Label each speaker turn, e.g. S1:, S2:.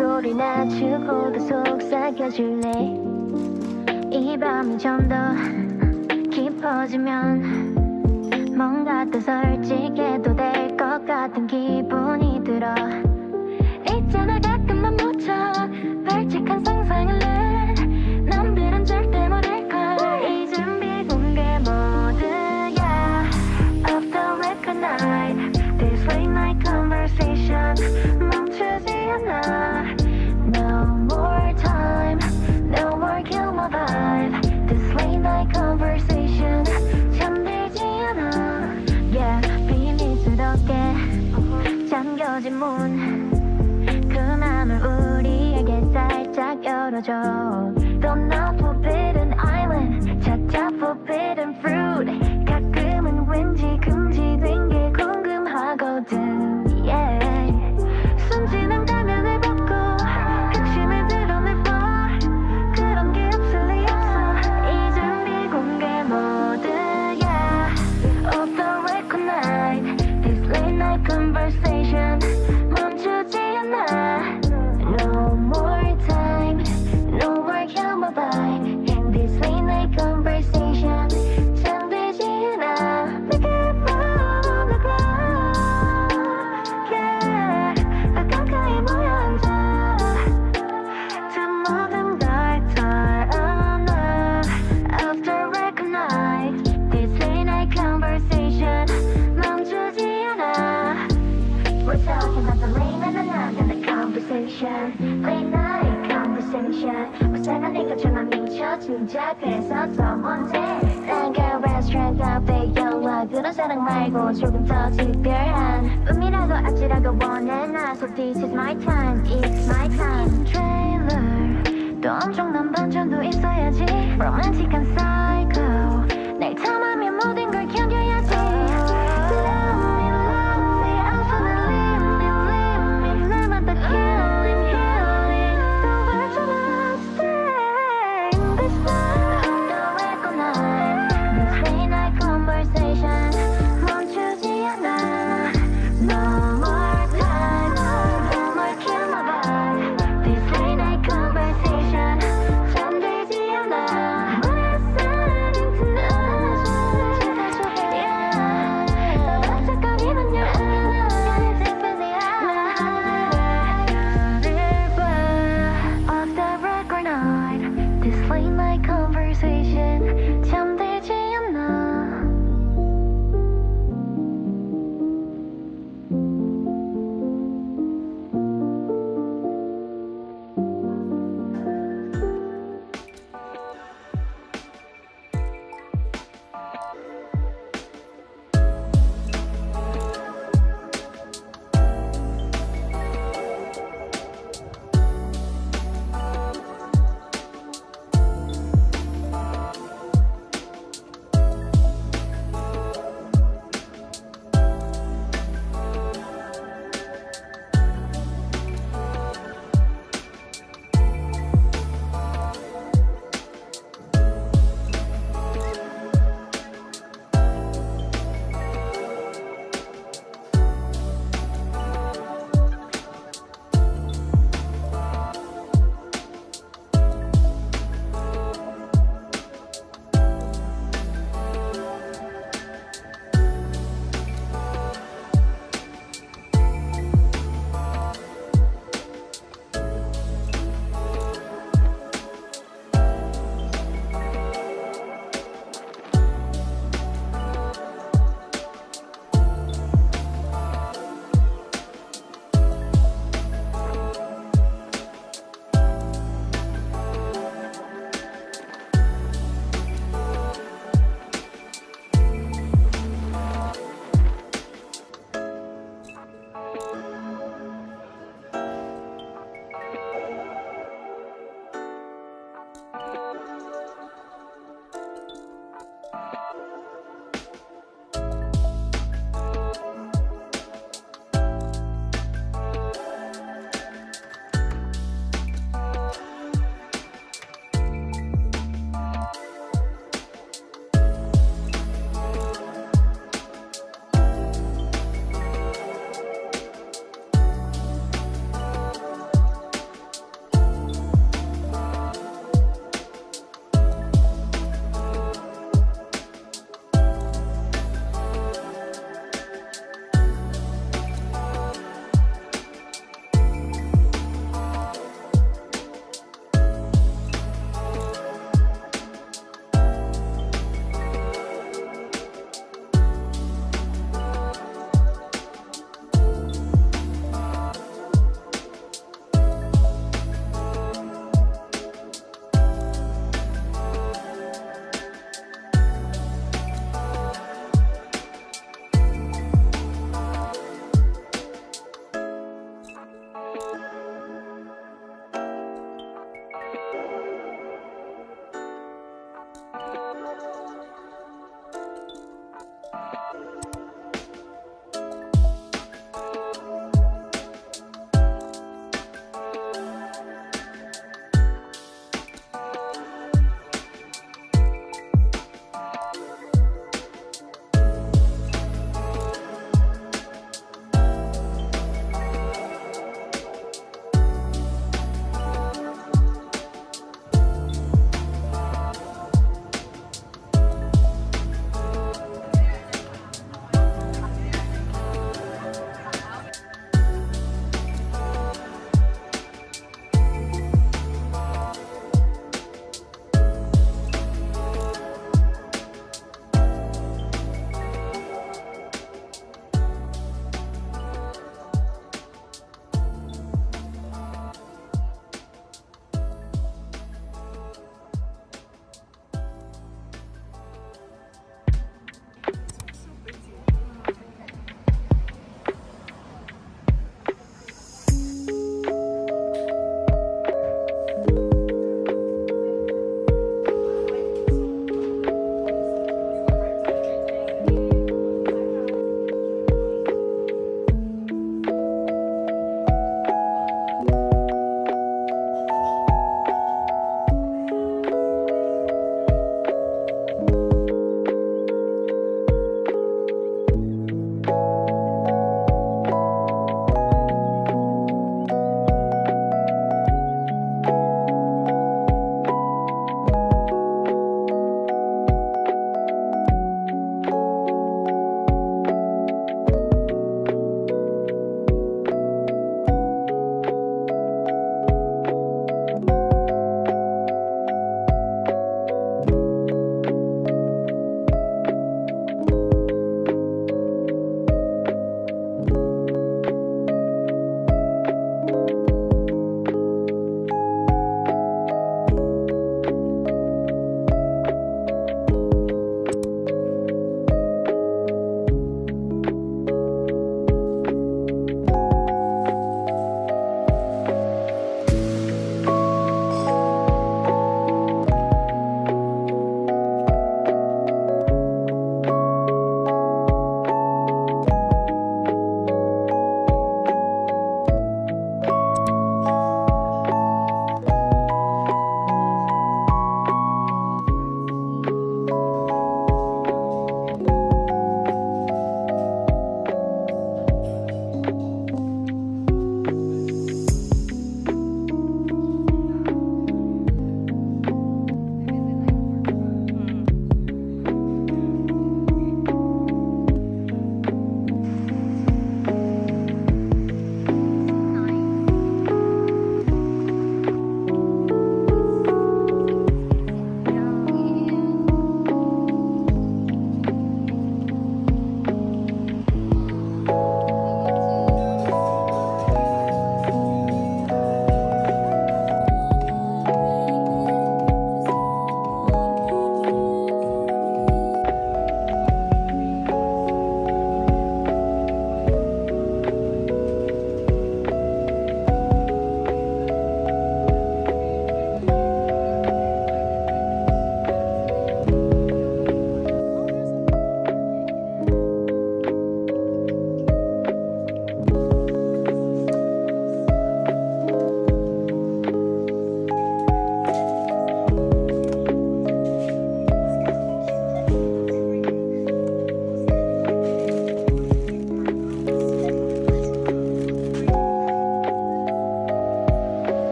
S1: 소리 낮추고도 속삭여줄래. 이 밤이 좀 더 깊어지면 뭔가 더 솔직해도 될 것 같은 기분이 들어. 있잖아 가끔만 묻혀 발칙한 상상을 해. 남들은 절대 모를걸. 이 준비 공개 모드야. Off the record night, this late night conversation 멈추지 않아. No more time, no more kill my vibe. This late night conversation 잠들지 않아. Yeah, 비밀스럽게 잠겨진 문, 그 맘을 우리에게 살짝 열어줘. Don't not forbidden island, 차차 forbidden fruit. 가끔은 왠지 금지된 게 궁금하거든. Yeah. 숨지는 가면을 벗고 극심을 드러내봐. 그런 게 없을 리 없어. 이 준비 공개 모드야. Off the record night, this late night conversation 멈추지 않아. No more time, no more kill my vibe. In this late night conversation 잠들지 않아. Make it from the ground. Yeah, 더 가까이 모여 앉아. 저 모든 걸 털어놔. After record night, this late night conversation 멈추지 않아. We're talking about the late night and the conversation. Late night conversation. 불쌍한 내 것처럼 미쳐 진짜. 그래서 더 문제. 난 girl restaurant cafe 영화 그런 사랑 말고 조금 더 특별한 꿈이라고 아찔하고 원해 나. So this is my time, it's my time. trailer 또 엄청난 반전도 있어야지. 로맨틱한